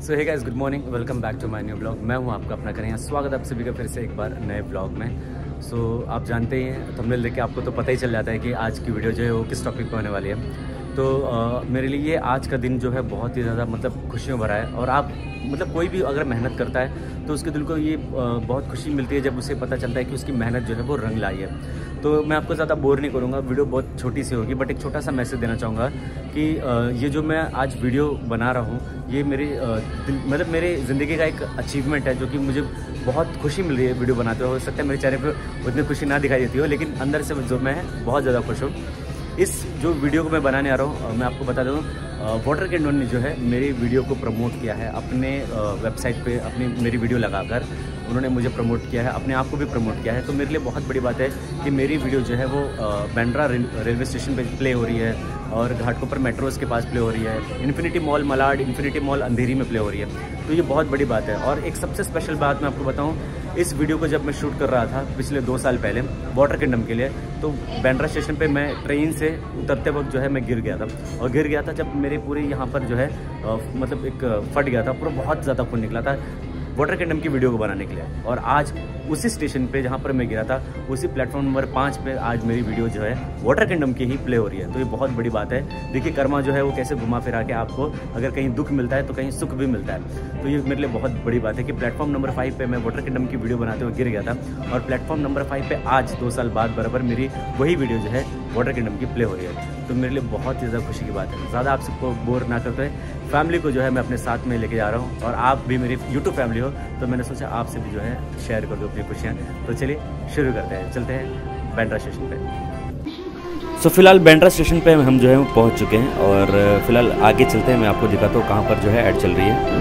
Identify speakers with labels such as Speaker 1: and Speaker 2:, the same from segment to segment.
Speaker 1: So hey guys, good morning, welcome back to my new blog. मैं हूं आपका अपना करें स्वागत आप सभी का फिर से एक बार नए ब्लॉग में। सो आप जानते ही हैं, थंबनेल देख के आपको तो पता ही चल जाता है कि आज की वीडियो जो है वो किस टॉपिक पे होने वाली है। तो मेरे लिए ये आज का दिन जो है बहुत ही ज़्यादा मतलब खुशियों भरा है। और आप मतलब कोई भी अगर मेहनत करता है तो उसके दिल को ये बहुत खुशी मिलती है जब उसे पता चलता है कि उसकी मेहनत जो है वो रंग लाई है। तो मैं आपको ज़्यादा बोर नहीं करूँगा, वीडियो बहुत छोटी सी होगी, बट एक छोटा सा मैसेज देना चाहूँगा कि ये जो मैं आज वीडियो बना रहा हूँ ये मेरे मतलब मेरे ज़िंदगी का एक अचीवमेंट है जो कि मुझे बहुत खुशी मिल रही है वीडियो बनाते हुए। हो सकता है मेरे चेहरे पर उतनी खुशी ना दिखाई देती हो, लेकिन अंदर से जो मैं बहुत ज़्यादा खुश हूँ। इस जो वीडियो को मैं बनाने आ रहा हूँ, मैं आपको बता दूँ, वाटर कैंडन ने जो है मेरी वीडियो को प्रमोट किया है अपने वेबसाइट पे। अपनी मेरी वीडियो लगाकर उन्होंने मुझे प्रमोट किया है, अपने आप को भी प्रमोट किया है। तो मेरे लिए बहुत बड़ी बात है कि मेरी वीडियो जो है वो बांद्रा रेलवे स्टेशन पे प्ले हो रही है और घाटकोपर मेट्रोज़ के पास प्ले हो रही है, Infinity mall Malad, Infinity mall Andheri में प्ले हो रही है। तो ये बहुत बड़ी बात है। और एक सबसे स्पेशल बात मैं आपको बताऊं, इस वीडियो को जब मैं शूट कर रहा था पिछले 2 साल पहले वाटर किंगडम के लिए, तो बांद्रा स्टेशन पे मैं ट्रेन से उतरते वक्त जो है मैं गिर गया था। और गिर गया था जब मेरे पूरे यहाँ पर जो है मतलब एक फट गया था, पूरा बहुत ज़्यादा खून निकला था वाटर किंगडम की वीडियो को बनाने के लिए। और आज उसी स्टेशन पे जहाँ पर मैं गिरा था, उसी प्लेटफॉर्म नंबर 5 पे आज मेरी वीडियो जो है वाटर किंगडम की ही प्ले हो रही है। तो ये बहुत बड़ी बात है। देखिए कर्मा जो है वो कैसे घुमा फिरा के आपको अगर कहीं दुख मिलता है तो कहीं सुख भी मिलता है। तो ये मेरे लिए बहुत बड़ी बात है कि प्लेटफॉर्म नंबर 5 पे मैं वाटर किंगडम की वीडियो बनाते हुए गिर गया था और प्लेटफॉर्म नंबर 5 पे आज 2 साल बाद बराबर मेरी वही वीडियो जो है वाटर किंगडम की प्ले हो रही है। तो मेरे लिए बहुत ही ज़्यादा खुशी की बात है। ज़्यादा आप सबको बोर ना करते हुए फैमिली को जो है मैं अपने साथ में लेके जा रहा हूँ, और आप भी मेरी यूट्यूब फैमिली हो तो मैंने सोचा आपसे भी जो है शेयर कर दूँ अपनी खुशियाँ। तो चलिए शुरू करते हैं, चलते हैं बांद्रा स्टेशन पे। सो फिलहाल बांद्रा स्टेशन पे हम जो है पहुँच चुके हैं और फिलहाल आगे चलते हैं, मैं आपको दिखाता हूँ कहाँ पर जो है ऐड चल रही है।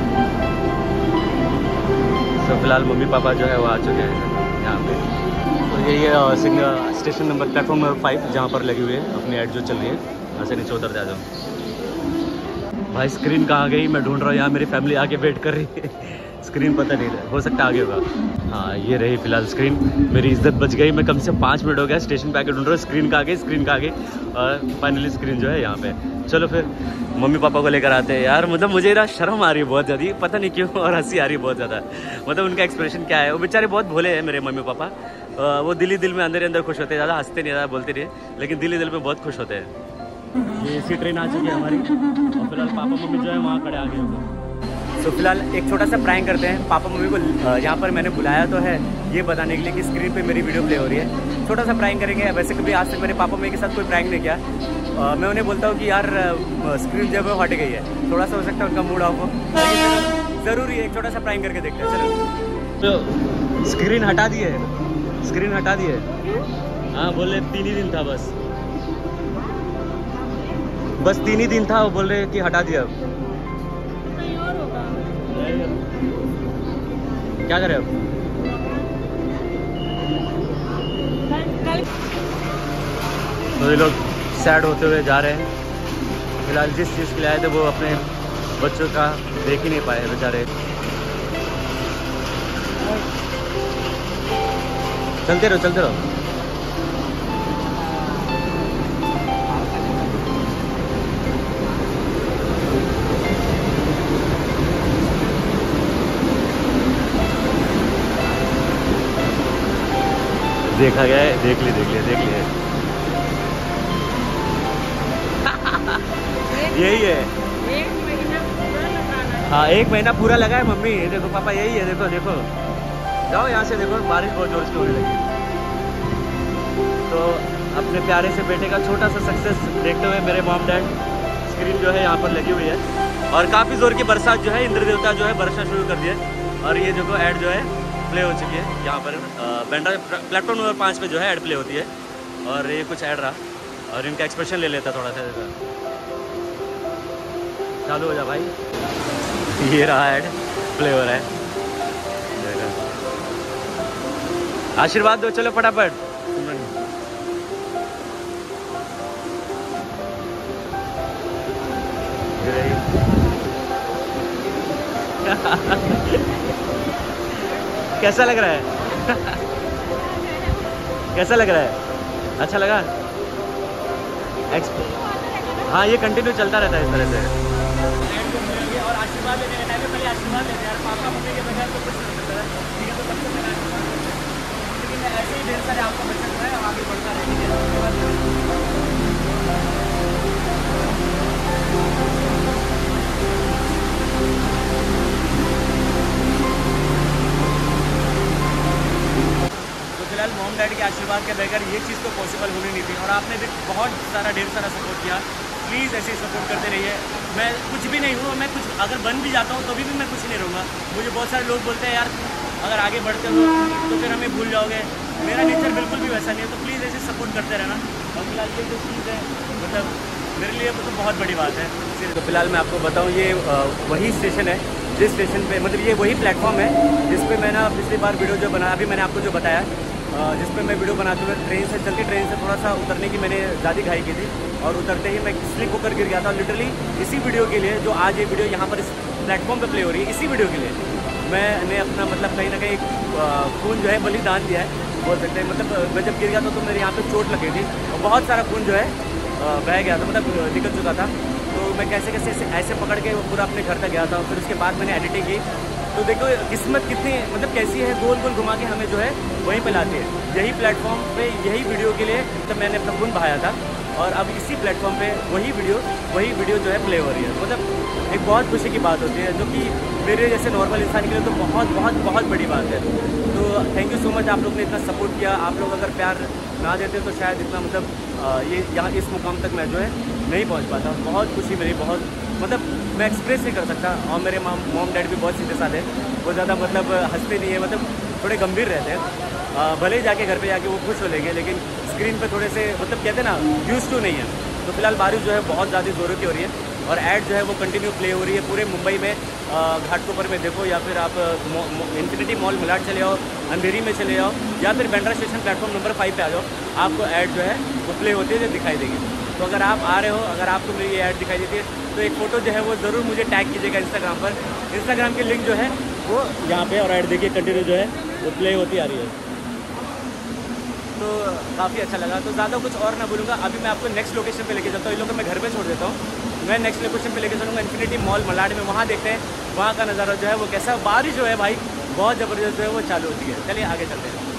Speaker 1: सो फिलहाल मम्मी पापा जो है वो आ चुके हैं यहाँ पे। तो ये single station number platform number 5 जहाँ पर लगी हुई है अपनी ऐड जो चल रही है। यहाँ से नीचे उतर जाता हूँ। भाई स्क्रीन कहाँ गई, मैं ढूंढ रहा हूँ। यहाँ मेरी फैमिली आगे वेट कर रही है, स्क्रीन पता नहीं, हो सकता आगे होगा। हाँ ये रही फिलहाल स्क्रीन, मेरी इज्जत बच गई। मैं कम से कम 5 मिनट हो गया स्टेशन पे आके ढूंढ रहा हूँ, स्क्रीन कहाँ गई, स्क्रीन कहाँ गई, और फाइनली स्क्रीन जो है यहाँ पे। चलो फिर मम्मी पापा को लेकर आते हैं। यार मतलब मुझे ना शर्म आ रही है बहुत ज़्यादा, पता नहीं क्यों, और हंसी आ रही है बहुत ज़्यादा। मतलब उनका एक्सप्रेशन क्या है, वो बेचारे बहुत भोले हैं मेरे मम्मी पापा। वो दिल ही दिल में अंदर खुश होते हैं, ज़्यादा हंसते नहीं, ज़्यादा बोलते नहीं, लेकिन दिल ही दिल में बहुत खुश होते हैं। ये इसी ट्रेन आ चुकी है हमारी, और फिलहाल पापा मम्मी जो है वहाँ खड़े आगे होंगे। तो फिलहाल एक छोटा सा प्रैंक करते हैं। पापा मम्मी को यहाँ पर मैंने बुलाया तो है ये बताने के लिए कि स्क्रीन पे मेरी वीडियो प्ले हो रही है। छोटा सा प्रैंक करेंगे। वैसे कभी आज तक मेरे पापा मम्मी के साथ कोई प्रैंक नहीं किया। मैं उन्हें बोलता हूँ कि यार स्क्रीन जो है हट गई है, थोड़ा सा हो सकता है उनका मूड ऑफ हो, ज़रूरी है एक छोटा सा प्रैंक करके देखते हैं। चलो तो स्क्रीन हटा दी है, स्क्रीन हटा दी है। हाँ बोले 3 ही दिन था बस 3 ही दिन था, वो बोल रहे कि हटा दिया। अब और होगा क्या करें अब। तो ये लोग सैड होते हुए जा रहे हैं। फिलहाल जिस चीज़ के लिए आए थे वो अपने बच्चों का देख ही नहीं पाए बेचारे। चलते रहो चलते रहो। देखा गया है, देख लिए यही है।
Speaker 2: 1 महीना पूरा लगाना है।
Speaker 1: हाँ 1 महीना पूरा लगा है मम्मी। देखो पापा यही है, देखो जाओ यहाँ से, देखो बारिश बहुत जोर से होने लगी। तो अपने प्यारे से बेटे का छोटा सा सक्सेस देखते हुए मेरे मॉम डैड स्क्रीन जो है यहाँ पर लगी हुई है, और काफ़ी ज़ोर की बरसात जो है, इंद्र देवता जो है वर्षा शुरू कर दिया। और ये देखो ऐड जो है प्ले हो चुकी है यहाँ पर बांद्रा प्लेटफॉर्म नंबर 5 पे जो है ऐड प्ले होती है। और ये कुछ ऐड रहा और इनका एक्सप्रेशन ले लेता थोड़ा सा। चालू हो जा भाई, ये रहा ऐड प्ले हो रहा है। आशीर्वाद दो, चलो फटाफट। कैसा लग रहा है कैसा लग रहा है, अच्छा लगा। हाँ ये कंटिन्यू चलता रहता है इस तरह से। और आशीर्वाद आशीर्वाद लेने का टाइम है, पहले आशीर्वाद लेते हैं यार। पापा मम्मी के बगैर तो कुछ नहीं हो सकता है, ठीक है। तो सबसे मेरा आशीर्वाद, लेकिन ऐसे ही ढेर सारे आपका बच्चा जो है आगे बढ़ता रहे, ठीक है। उसके बाद फिलहाल मॉम डैडी के आशीर्वाद के बगैर ये चीज़ तो पॉसिबल होनी नहीं थी। और आपने भी बहुत सारा ढेर सारा सपोर्ट किया। प्लीज़ ऐसे ही सपोर्ट करते रहिए। मैं कुछ भी नहीं हूँ, मैं कुछ अगर बन भी जाता हूँ तभी भी मैं कुछ नहीं रहूँगा। मुझे बहुत सारे लोग बोलते हैं यार अगर आगे बढ़ते हो तो फिर हमें भूल जाओगे। मेरा नेचर बिल्कुल भी वैसा नहीं है। तो प्लीज़ ऐसे सपोर्ट करते रहना। और फिलहाल ये जो चीज़ है मतलब मेरे लिए तो बहुत बड़ी बात है। तो फिलहाल मैं आपको बताऊँ, ये वही स्टेशन है जिस स्टेशन पे मतलब ये वही प्लेटफॉर्म है जिस पे मैं ना पिछली बार वीडियो जो बनाया, अभी मैंने आपको जो बताया जिस पे मैं वीडियो बनाते हुए चलती ट्रेन से थोड़ा सा उतरने की मैंने ज़्यादा घाई की थी और उतरते ही मैं स्लिप होकर गिर गया था। लिटरली इसी वीडियो के लिए जो आज ये वीडियो यहाँ पर इस प्लेटफॉर्म पे प्ले हो रही है, इसी वीडियो के लिए मैंने अपना मतलब कहीं ना कहीं खून जो है बलिदान दिया है बोल सकते हैं। मतलब मैं जब गिर गया था तो मेरे यहाँ पे चोट लगी थी और बहुत सारा खून जो है बह गया था, मतलब निकल चुका था। तो मैं कैसे ऐसे पकड़ के पूरा अपने घर तक गया था। फिर उसके बाद मैंने एडिटिंग की तो देखो किस्मत कितनी मतलब कैसी है, गोल गोल घुमा के हमें जो है वहीं पे लाती है। यही प्लेटफॉर्म पे यही वीडियो के लिए तो मैंने अपना खून बहाया था और अब इसी प्लेटफॉर्म पे वही वीडियो जो है प्ले हो रही है। मतलब एक बहुत खुशी की बात होती है जो कि मेरे जैसे नॉर्मल इंसान के लिए तो बहुत बहुत बहुत बड़ी बात है। तो थैंक यू सो मच, आप लोग ने इतना सपोर्ट किया। आप लोग अगर प्यार ना देते तो शायद इतना मतलब ये यहाँ इस मुकाम तक मैं जो है नहीं पहुँच पाता। बहुत खुशी मेरी, बहुत मतलब मैं एक्सप्रेस नहीं कर सकता। और मेरे मॉम डैड भी बहुत सीधे साधे, वो ज़्यादा मतलब हंसते नहीं है, मतलब थोड़े गंभीर रहते हैं। भले ही जाके घर पे जाके वो खुश हो लेंगे लेकिन स्क्रीन पे थोड़े से मतलब कहते हैं ना यूज टू नहीं है। तो फिलहाल बारिश जो है बहुत ज़्यादा ज़ोरों की हो रही है और ऐड जो है वो कंटिन्यू प्ले हो रही है पूरे मुंबई में। घाटकोपर में देखो या फिर आप इन्फिनिटी मॉल मलाड चले जाओ, अंधेरी में चले जाओ या फिर बैंड्रा स्टेशन प्लेटफॉर्म नंबर 5 पे आ जाओ, आपको ऐड जो है वो प्ले होती है जो दिखाई देगी। तो अगर आप आ रहे हो, अगर आपको मेरी ये ऐड दिखाई देती है तो एक फ़ोटो जो है वो ज़रूर मुझे टैग कीजिएगा इंस्टाग्राम पर। इंस्टाग्राम की लिंक जो है वो यहाँ पे और ऐड देखिए कंटिन्यू जो है वो प्ले होती आ रही है। तो काफ़ी अच्छा लगा। तो ज़्यादा कुछ और ना बोलूँगा, अभी मैं आपको नेक्स्ट लोकेशन पे लेके जाता हूँ। इन लोगों को मैं घर पे छोड़ देता हूँ, मैं नेक्स्ट लोकेशन पे लेके चलूँगा इन्फिनिटी मॉल मलाड में। वहाँ देखते हैं वहाँ का नज़ारा जो है वो कैसा। बारिश जो है भाई बहुत ज़बरदस्त जो है वो चालू होती है। चलिए आगे चलते हैं।